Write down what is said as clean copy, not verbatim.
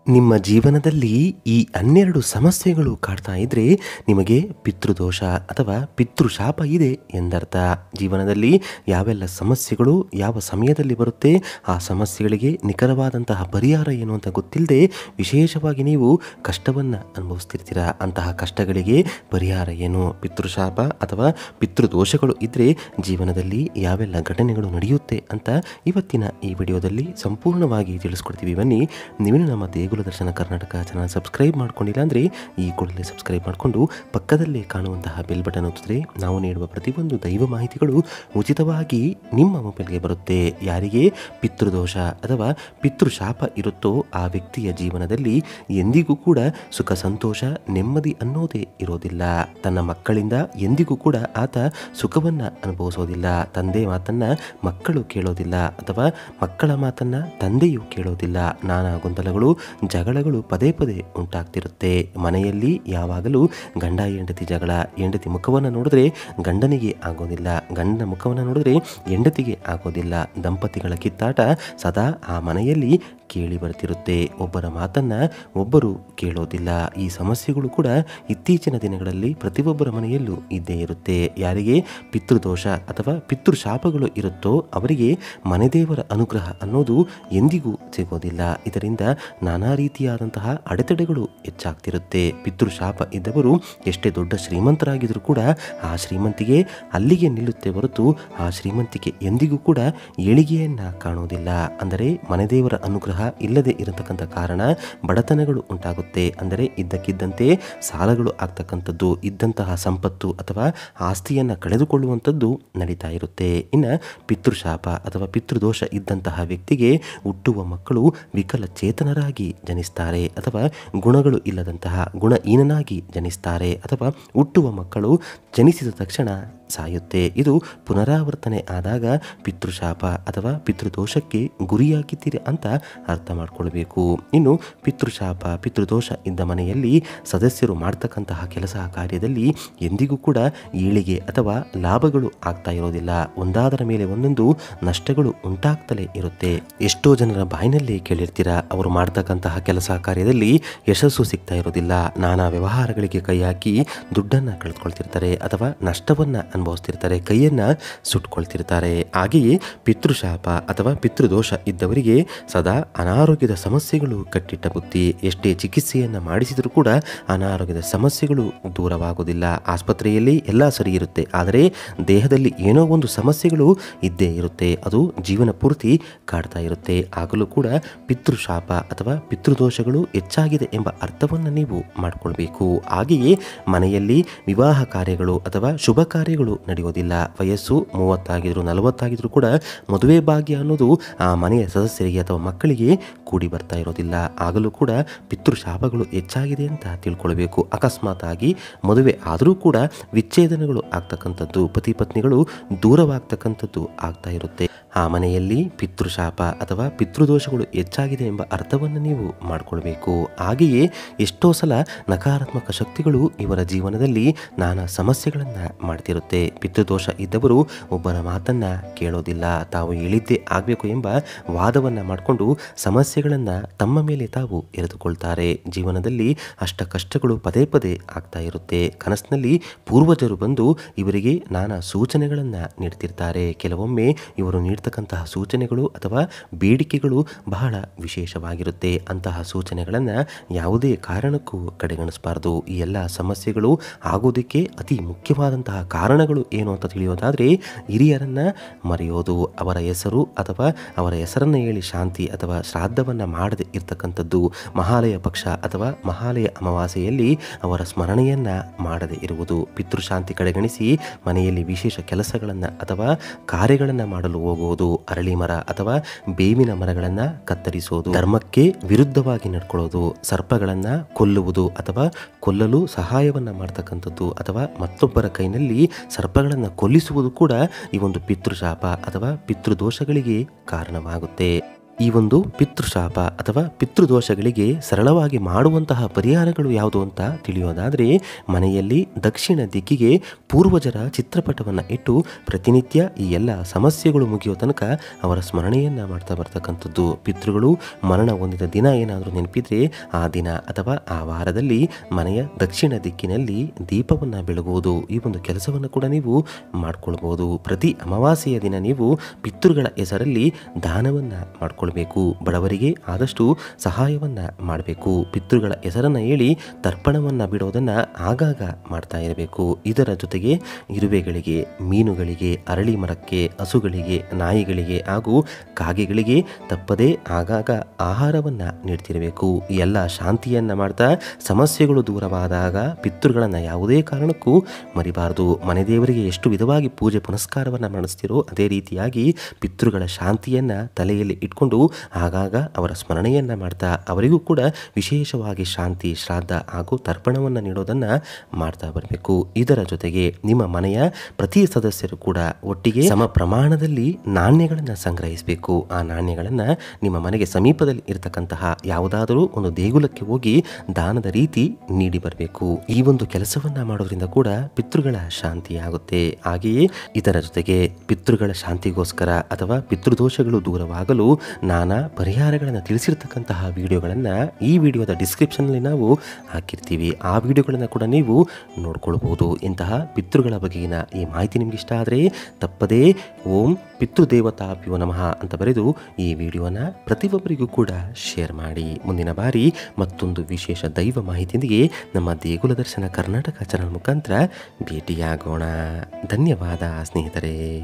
ನಿಮ್ಮ ಜೀವನದಲ್ಲಿ ಈ 12 ಸಮಸ್ಯೆಗಳು ಕಾಡ್ತಾ ಇದ್ರೆ ನಿಮಗೆ ಪಿತೃದೋಷ ಅಥವಾ ಪಿತೃಶಾಪ ಇದೆ ಎಂದರ್ಥ. ಜೀವನದಲ್ಲಿ ಯಾವೆಲ್ಲ ಸಮಸ್ಯೆಗಳು ಯಾವ ಸಮಯದಲ್ಲಿ ಬರುತ್ತೆ, ಆ ಸಮಸ್ಯೆಗಳಿಗೆ ನಿಖರವಾದಂತಹ ಪರಿಹಾರ ಏನು ಅಂತ ಗೊತ್ತಿಲ್ಲದೆ ವಿಶೇಷವಾಗಿ ನೀವು ಕಷ್ಟವನ್ನು ಅನುಭವಿಸ್ತಿರ್ತೀರ. ಅಂತಹ ಕಷ್ಟಗಳಿಗೆ ಪರಿಹಾರ ಏನು, ಪಿತೃಶಾಪ ಅಥವಾ ಪಿತೃದೋಷಗಳು ಇದ್ದರೆ ಜೀವನದಲ್ಲಿ ಯಾವೆಲ್ಲ ಘಟನೆಗಳು ನಡೆಯುತ್ತೆ ಅಂತ ಇವತ್ತಿನ ಈ ವಿಡಿಯೋದಲ್ಲಿ ಸಂಪೂರ್ಣವಾಗಿ ತಿಳಿಸ್ಕೊಡ್ತೀವಿ. ಬನ್ನಿ, ನೀವೇನು ನಮ್ಮ ದೇಗುಲ ದರ್ಶನ ಕರ್ನಾಟಕ ಚಾನಲ್ ಸಬ್ಸ್ಕ್ರೈಬ್ ಮಾಡ್ಕೊಂಡಿಲ್ಲ ಅಂದರೆ ಈ ಕೂಡಲೇ ಸಬ್ಸ್ಕ್ರೈಬ್ ಮಾಡಿಕೊಂಡು ಪಕ್ಕದಲ್ಲೇ ಕಾಣುವಂತಹ ಬೆಲ್ ಬಟನ್ ಒತ್ತಿದ್ರೆ ನಾವು ನೀಡುವ ಪ್ರತಿಯೊಂದು ದೈವ ಮಾಹಿತಿಗಳು ಉಚಿತವಾಗಿ ನಿಮ್ಮ ಮೊಬೈಲ್ಗೆ ಬರುತ್ತೆ. ಯಾರಿಗೆ ಪಿತೃದೋಷ ಅಥವಾ ಪಿತೃಶಾಪ ಇರುತ್ತೋ ಆ ವ್ಯಕ್ತಿಯ ಜೀವನದಲ್ಲಿ ಎಂದಿಗೂ ಕೂಡ ಸುಖ ಸಂತೋಷ ನೆಮ್ಮದಿ ಅನ್ನೋದೇ ಇರೋದಿಲ್ಲ. ತನ್ನ ಮಕ್ಕಳಿಂದ ಎಂದಿಗೂ ಕೂಡ ಆತ ಸುಖವನ್ನು ಅನುಭವಿಸೋದಿಲ್ಲ. ತಂದೆ ಮಾತನ್ನು ಮಕ್ಕಳು ಕೇಳೋದಿಲ್ಲ ಅಥವಾ ಮಕ್ಕಳ ಮಾತನ್ನು ತಂದೆಯು ಕೇಳೋದಿಲ್ಲ. ನಾನಾ ಗೊಂದಲಗಳು ಜಗಳಗಳು ಪದೇ ಪದೇ ಉಂಟಾಗ್ತಿರುತ್ತೆ. ಮನೆಯಲ್ಲಿ ಯಾವಾಗಲೂ ಗಂಡ ಹೆಂಡತಿ ಜಗಳ, ಹೆಂಡತಿ ಮುಖವನ್ನು ನೋಡಿದ್ರೆ ಗಂಡನಿಗೆ ಆಗೋದಿಲ್ಲ, ಗಂಡನ ಮುಖವನ್ನು ನೋಡಿದ್ರೆ ಹೆಂಡತಿಗೆ ಆಗೋದಿಲ್ಲ. ದಂಪತಿಗಳ ಕಿತ್ತಾಟ ಸದಾ ಆ ಮನೆಯಲ್ಲಿ ಕೇಳಿ ಬರ್ತಿರುತ್ತೆ. ಒಬ್ಬರ ಮಾತನ್ನು ಒಬ್ಬರು ಕೇಳೋದಿಲ್ಲ. ಈ ಸಮಸ್ಯೆಗಳು ಕೂಡ ಇತ್ತೀಚಿನ ದಿನಗಳಲ್ಲಿ ಪ್ರತಿಯೊಬ್ಬರ ಮನೆಯಲ್ಲೂ ಇದ್ದೇ ಇರುತ್ತೆ. ಯಾರಿಗೆ ಪಿತೃದೋಷ ಅಥವಾ ಪಿತೃಶಾಪಗಳು ಇರುತ್ತೋ ಅವರಿಗೆ ಮನೆದೇವರ ಅನುಗ್ರಹ ಅನ್ನೋದು ಎಂದಿಗೂ ಸಿಗೋದಿಲ್ಲ. ಇದರಿಂದ ನಾನಾ ರೀತಿಯಾದಂತಹ ಅಡೆತಡೆಗಳು ಹೆಚ್ಚಾಗ್ತಿರುತ್ತೆ. ಪಿತೃಶಾಪ ಇದ್ದವರು ಎಷ್ಟೇ ದೊಡ್ಡ ಶ್ರೀಮಂತರಾಗಿದ್ರೂ ಕೂಡ ಆ ಶ್ರೀಮಂತಿಗೆ ಅಲ್ಲಿಗೆ ನಿಲ್ಲುತ್ತೆ ಹೊರತು ಆ ಶ್ರೀಮಂತಿಗೆ ಎಂದಿಗೂ ಕೂಡ ಏಳಿಗೆಯನ್ನು ಕಾಣೋದಿಲ್ಲ. ಅಂದರೆ ಮನೆದೇವರ ಅನುಗ್ರಹ ಇಲ್ಲದೆ ಇರತಕ್ಕಂಥ ಕಾರಣ ಬಡತನಗಳು ಉಂಟಾಗುತ್ತೆ. ಅಂದರೆ ಇದ್ದಕ್ಕಿದ್ದಂತೆ ಸಾಲಗಳು ಆಗ್ತಕ್ಕಂಥದ್ದು, ಇದ್ದಂತಹ ಸಂಪತ್ತು ಅಥವಾ ಆಸ್ತಿಯನ್ನು ಕಳೆದುಕೊಳ್ಳುವಂಥದ್ದು ನಡೀತಾ ಇರುತ್ತೆ. ಇನ್ನು ಪಿತೃಶಾಪ ಅಥವಾ ಪಿತೃದೋಷ ಇದ್ದಂತಹ ವ್ಯಕ್ತಿಗೆ ಹುಟ್ಟುವ ಮಕ್ಕಳು ವಿಕಲಚೇತನರಾಗಿ ಜನಿಸ್ತಾರೆ ಅಥವಾ ಗುಣಗಳು ಇಲ್ಲದಂತಹ ಗುಣಹೀನನಾಗಿ ಜನಿಸ್ತಾರೆ ಅಥವಾ ಹುಟ್ಟುವ ಮಕ್ಕಳು ಜನಿಸಿದ ತಕ್ಷಣ ಸಾಯುತ್ತೆ. ಇದು ಪುನರಾವರ್ತನೆ ಆದಾಗ ಪಿತೃಶಾಪ ಅಥವಾ ಪಿತೃದೋಷಕ್ಕೆ ಗುರಿಯಾಗಿದ್ದೀರಿ ಅಂತ ಅರ್ಥ ಮಾಡ್ಕೊಳ್ಬೇಕು. ಇನ್ನು ಪಿತೃಶಾಪ ಪಿತೃದೋಷ ಇದ್ದ ಮನೆಯಲ್ಲಿ ಸದಸ್ಯರು ಮಾಡ್ತಕ್ಕಂತಹ ಕೆಲಸ ಕಾರ್ಯದಲ್ಲಿ ಎಂದಿಗೂ ಕೂಡ ಏಳಿಗೆ ಅಥವಾ ಲಾಭಗಳು ಆಗ್ತಾ ಇರೋದಿಲ್ಲ. ಒಂದಾದರ ಮೇಲೆ ಒಂದೊಂದು ನಷ್ಟಗಳು ಉಂಟಾಗ್ತಲೇ ಇರುತ್ತೆ. ಎಷ್ಟೋ ಜನರ ಬಾಯಿನಲ್ಲಿ ಕೇಳಿರ್ತೀರ, ಅವರು ಮಾಡ್ತಕ್ಕಂತಹ ಕೆಲಸ ಕಾರ್ಯದಲ್ಲಿ ಯಶಸ್ಸು ಸಿಗ್ತಾ ಇರೋದಿಲ್ಲ, ನಾನಾ ವ್ಯವಹಾರಗಳಿಗೆ ಕೈ ಹಾಕಿ ದುಡ್ಡನ್ನು ಕಳೆದುಕೊಳ್ತಿರ್ತಾರೆ ಅಥವಾ ನಷ್ಟವನ್ನು ಅನುಭವಿಸ್ತಿರ್ತಾರೆ, ಕೈಯನ್ನು ಸುಟ್ಕೊಳ್ತಿರ್ತಾರೆ. ಹಾಗೆಯೇ ಪಿತೃಶಾಪ ಅಥವಾ ಪಿತೃದೋಷ ಇದ್ದವರಿಗೆ ಸದಾ ಅನಾರೋಗ್ಯದ ಸಮಸ್ಯೆಗಳು ಕಟ್ಟಿಟ್ಟ ಬುತ್ತಿ. ಎಷ್ಟೇ ಚಿಕಿತ್ಸೆಯನ್ನು ಮಾಡಿಸಿದರೂ ಕೂಡ ಅನಾರೋಗ್ಯದ ಸಮಸ್ಯೆಗಳು ದೂರವಾಗೋದಿಲ್ಲ. ಆಸ್ಪತ್ರೆಯಲ್ಲಿ ಎಲ್ಲ ಸರಿ ಇರುತ್ತೆ, ಆದರೆ ದೇಹದಲ್ಲಿ ಏನೋ ಒಂದು ಸಮಸ್ಯೆಗಳು ಇದ್ದೇ ಇರುತ್ತೆ. ಅದು ಜೀವನ ಪೂರ್ತಿ ಕಾಡ್ತಾ ಇರುತ್ತೆ. ಆಗಲೂ ಕೂಡ ಪಿತೃಶಾಪ ಅಥವಾ ಪಿತೃದೋಷಗಳು ಹೆಚ್ಚಾಗಿದೆ ಎಂಬ ಅರ್ಥವನ್ನು ನೀವು ಮಾಡಿಕೊಳ್ಬೇಕು. ಹಾಗೆಯೇ ಮನೆಯಲ್ಲಿ ವಿವಾಹ ಕಾರ್ಯಗಳು ಅಥವಾ ಶುಭ ಕಾರ್ಯಗಳು ನಡೆಯೋದಿಲ್ಲ. ವಯಸ್ಸು 30 40 ಕೂಡ ಮದುವೆ ಭಾಗ್ಯ ಅನ್ನೋದು ಆ ಮನೆಯ ಸದಸ್ಯರಿಗೆ ಅಥವಾ ಮಕ್ಕಳಿಗೆ ಕೂಡಿ ಬರ್ತಾ ಇರೋದಿಲ್ಲ. ಆಗಲೂ ಕೂಡ ಪಿತೃಶಾಪಗಳು ಹೆಚ್ಚಾಗಿದೆ ಅಂತ ತಿಳ್ಕೊಳ್ಬೇಕು. ಅಕಸ್ಮಾತ್ ಆಗಿ ಮದುವೆ ಆದರೂ ಕೂಡ ವಿಚ್ಛೇದನಗಳು ಆಗ್ತಕ್ಕಂಥದ್ದು, ಪತಿ ಪತ್ನಿಗಳು ದೂರವಾಗ್ತಕ್ಕಂಥದ್ದು ಆಗ್ತಾ ಇರುತ್ತೆ. ಆ ಮನೆಯಲ್ಲಿ ಪಿತೃಶಾಪ ಅಥವಾ ಪಿತೃದೋಷಗಳು ಹೆಚ್ಚಾಗಿದೆ ಎಂಬ ಅರ್ಥವನ್ನು ನೀವು ಮಾಡಿಕೊಳ್ಬೇಕು. ಹಾಗೆಯೇ ಎಷ್ಟೋ ಸಲ ನಕಾರಾತ್ಮಕ ಶಕ್ತಿಗಳು ಇವರ ಜೀವನದಲ್ಲಿ ನಾನಾ ಸಮಸ್ಯೆಗಳನ್ನು ಮಾಡ್ತಿರುತ್ತೆ. ಪಿತೃದೋಷ ಇದ್ದವರು ಒಬ್ಬರ ಮಾತನ್ನು ಕೇಳೋದಿಲ್ಲ, ತಾವು ಹೇಳಿದ್ದೇ ಆಗಬೇಕು ಎಂಬ ವಾದವನ್ನು ಮಾಡಿಕೊಂಡು ಸಮಸ್ಯೆಗಳನ್ನು ತಮ್ಮ ಮೇಲೆ ತಾವು ಎರೆದುಕೊಳ್ತಾರೆ. ಜೀವನದಲ್ಲಿ ಅಷ್ಟ ಕಷ್ಟಗಳು ಪದೇ ಪದೇ ಆಗ್ತಾ ಇರುತ್ತೆ. ಕನಸಿನಲ್ಲಿ ಪೂರ್ವಜರು ಬಂದು ಇವರಿಗೆ ನಾನಾ ಸೂಚನೆಗಳನ್ನು ನೀಡ್ತಿರ್ತಾರೆ. ಕೆಲವೊಮ್ಮೆ ಇವರು ನೀಡ್ತಕ್ಕಂತಹ ಸೂಚನೆಗಳು ಅಥವಾ ಬೇಡಿಕೆಗಳು ಬಹಳ ವಿಶೇಷವಾಗಿರುತ್ತೆ. ಅಂತಹ ಸೂಚನೆಗಳನ್ನು ಯಾವುದೇ ಕಾರಣಕ್ಕೂ ಕಡೆಗಣಿಸಬಾರ್ದು. ಈ ಎಲ್ಲ ಸಮಸ್ಯೆಗಳು ಆಗೋದಕ್ಕೆ ಅತಿ ಮುಖ್ಯವಾದಂತಹ ಕಾರಣಗಳು ಏನು ಅಂತ ತಿಳಿಯೋದಾದರೆ ಹಿರಿಯರನ್ನು ಮರೆಯೋದು, ಅವರ ಹೆಸರು ಅಥವಾ ಅವರ ಹೆಸರನ್ನು ಹೇಳಿ ಶಾಂತಿ ಅಥವಾ ಶ್ರಾದ್ದವನ್ನು ಮಾಡದೆ ಇರತಕ್ಕಂಥದ್ದು, ಮಹಾಲಯ ಪಕ್ಷ ಅಥವಾ ಮಹಾಲಯ ಅಮಾವಾಸ್ಯೆಯಲ್ಲಿ ಅವರ ಸ್ಮರಣೆಯನ್ನು ಮಾಡದೆ ಇರುವುದು, ಪಿತೃಶಾಂತಿ ಕಡೆಗಣಿಸಿ ಮನೆಯಲ್ಲಿ ವಿಶೇಷ ಕೆಲಸಗಳನ್ನು ಅಥವಾ ಕಾರ್ಯಗಳನ್ನು ಮಾಡಲು ಹೋಗುವುದು, ಅರಳಿ ಮರ ಅಥವಾ ಬೇವಿನ ಮರಗಳನ್ನು ಕತ್ತರಿಸುವುದು, ಧರ್ಮಕ್ಕೆ ವಿರುದ್ಧವಾಗಿ ನಡ್ಕೊಳ್ಳೋದು, ಸರ್ಪಗಳನ್ನು ಕೊಲ್ಲುವುದು ಅಥವಾ ಕೊಲ್ಲಲು ಸಹಾಯವನ್ನು ಮಾಡ್ತಕ್ಕಂಥದ್ದು ಅಥವಾ ಮತ್ತೊಬ್ಬರ ಕೈನಲ್ಲಿ ಸರ್ಪಗಳನ್ನು ಕೊಲ್ಲಿಸುವುದು ಕೂಡ ಈ ಒಂದು ಪಿತೃಶಾಪ ಅಥವಾ ಪಿತೃದೋಷಗಳಿಗೆ ಕಾರಣವಾಗುತ್ತೆ. ಈ ಒಂದು ಪಿತೃಶಾಪ ಅಥವಾ ಪಿತೃದೋಷಗಳಿಗೆ ಸರಳವಾಗಿ ಮಾಡುವಂತಹ ಪರಿಹಾರಗಳು ಯಾವುದು ಅಂತ ತಿಳಿಯೋದಾದರೆ, ಮನೆಯಲ್ಲಿ ದಕ್ಷಿಣ ದಿಕ್ಕಿಗೆ ಪೂರ್ವಜರ ಚಿತ್ರಪಟವನ್ನು ಇಟ್ಟು ಪ್ರತಿನಿತ್ಯ ಈ ಎಲ್ಲ ಸಮಸ್ಯೆಗಳು ಮುಗಿಯೋ ತನಕ ಅವರ ಸ್ಮರಣೆಯನ್ನು ಮಾಡ್ತಾ ಬರ್ತಕ್ಕಂಥದ್ದು. ಪಿತೃಗಳು ಮರಣ ಹೊಂದಿದ ದಿನ ಏನಾದರೂ ನೆನಪಿದ್ರೆ ಆ ದಿನ ಅಥವಾ ಆ ವಾರದಲ್ಲಿ ಮನೆಯ ದಕ್ಷಿಣ ದಿಕ್ಕಿನಲ್ಲಿ ದೀಪವನ್ನು ಬೆಳಗುವುದು, ಈ ಒಂದು ಕೆಲಸವನ್ನು ಕೂಡ ನೀವು ಮಾಡಿಕೊಳ್ಬೋದು. ಪ್ರತಿ ಅಮಾವಾಸ್ಯೆಯ ದಿನ ನೀವು ಪಿತೃಗಳ ಹೆಸರಲ್ಲಿ ದಾನವನ್ನು ಮಾಡಿಕೊಳ್ಬೇಕು. ಬಡವರಿಗೆ ಆದಷ್ಟು ಸಹಾಯವನ್ನು ಮಾಡಬೇಕು. ಪಿತೃಗಳ ಹೆಸರನ್ನು ಹೇಳಿ ತರ್ಪಣವನ್ನು ಬಿಡೋದನ್ನು ಆಗಾಗ ಮಾಡ್ತಾ ಇರಬೇಕು. ಇದರ ಜೊತೆಗೆ ಇರುವೆಗಳಿಗೆ, ಮೀನುಗಳಿಗೆ, ಅರಳಿ ಮರಕ್ಕೆ, ಹಸುಗಳಿಗೆ, ನಾಯಿಗಳಿಗೆ ಹಾಗೂ ಕಾಗೆಗಳಿಗೆ ತಪ್ಪದೇ ಆಗಾಗ ಆಹಾರವನ್ನು ನೀಡ್ತಿರಬೇಕು. ಈ ಎಲ್ಲ ಶಾಂತಿಯನ್ನು ಮಾಡ್ತಾ ಸಮಸ್ಯೆಗಳು ದೂರವಾದಾಗ ಪಿತೃಗಳನ್ನು ಯಾವುದೇ ಕಾರಣಕ್ಕೂ ಮರಿಬಾರದು. ಮನೆ ದೇವರಿಗೆ ಎಷ್ಟು ವಿಧವಾಗಿ ಪೂಜೆ ಪುನಸ್ಕಾರವನ್ನು ಮಾಡಿಸ್ತಿರೋ ಅದೇ ರೀತಿಯಾಗಿ ಪಿತೃಗಳ ಶಾಂತಿಯನ್ನು ತಲೆಯಲ್ಲಿ ಇಟ್ಕೊಂಡು ಆಗಾಗ ಅವರ ಸ್ಮರಣೆಯನ್ನು ಮಾಡ್ತಾ ಅವರಿಗೂ ಕೂಡ ವಿಶೇಷವಾಗಿ ಶಾಂತಿ, ಶ್ರಾದ್ದ ಹಾಗೂ ತರ್ಪಣವನ್ನು ನೀಡೋದನ್ನು ಮಾಡ್ತಾ ಬರಬೇಕು. ಇದರ ಜೊತೆಗೆ ನಿಮ್ಮ ಮನೆಯ ಪ್ರತಿ ಸದಸ್ಯರು ಕೂಡ ಒಟ್ಟಿಗೆ ಸಮ ಪ್ರಮಾಣದಲ್ಲಿ ನಾಣ್ಯಗಳನ್ನು ಸಂಗ್ರಹಿಸಬೇಕು. ಆ ನಾಣ್ಯಗಳನ್ನು ನಿಮ್ಮ ಮನೆಗೆ ಸಮೀಪದಲ್ಲಿ ಇರತಕ್ಕಂತಹ ಯಾವುದಾದರೂ ಒಂದು ದೇಗುಲಕ್ಕೆ ಹೋಗಿ ದಾನದ ರೀತಿ ನೀಡಿ ಬರಬೇಕು. ಈ ಒಂದು ಕೆಲಸವನ್ನ ಮಾಡೋದ್ರಿಂದ ಕೂಡ ಪಿತೃಗಳ ಶಾಂತಿ ಆಗುತ್ತೆ. ಹಾಗೆಯೇ ಇದರ ಜೊತೆಗೆ ಪಿತೃಗಳ ಶಾಂತಿಗೋಸ್ಕರ ಅಥವಾ ಪಿತೃದೋಷಗಳು ದೂರವಾಗಲು ನಾನಾ ಪರಿಹಾರಗಳನ್ನು ತಿಳಿಸಿರ್ತಕ್ಕಂತಹ ವಿಡಿಯೋಗಳನ್ನು ಈ ವಿಡಿಯೋದ ಡಿಸ್ಕ್ರಿಪ್ಷನ್ನಲ್ಲಿ ನಾವು ಹಾಕಿರ್ತೀವಿ. ಆ ವಿಡಿಯೋಗಳನ್ನು ಕೂಡ ನೀವು ನೋಡ್ಕೊಳ್ಬಹುದು. ಇಂತಹ ಪಿತೃಗಳ ಬಗೆಗಿನ ಈ ಮಾಹಿತಿ ನಿಮ್ಗೆ ಇಷ್ಟ ಆದರೆ ತಪ್ಪದೇ ಓಂ ಪಿತೃದೇವತಾಭ್ಯೋ ನಮಃ ಅಂತ ಬರೆದು ಈ ವಿಡಿಯೋನ ಪ್ರತಿಯೊಬ್ಬರಿಗೂ ಕೂಡ ಶೇರ್ ಮಾಡಿ. ಮುಂದಿನ ಬಾರಿ ಮತ್ತೊಂದು ವಿಶೇಷ ದೈವ ಮಾಹಿತಿಯೊಂದಿಗೆ ನಮ್ಮ ದೇಗುಲ ದರ್ಶನ ಕರ್ನಾಟಕ ಚಾನಲ್ ಮುಖಾಂತರ ಭೇಟಿಯಾಗೋಣ. ಧನ್ಯವಾದ ಸ್ನೇಹಿತರೆ.